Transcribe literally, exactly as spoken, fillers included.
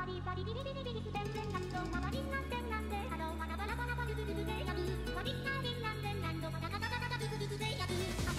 バリバリビリビリビリスベンベンなんとまわりなんでなんであのバラバラバラバルブルブルでやるバリッタリンなんでなんどバタバタバタブルブルでやる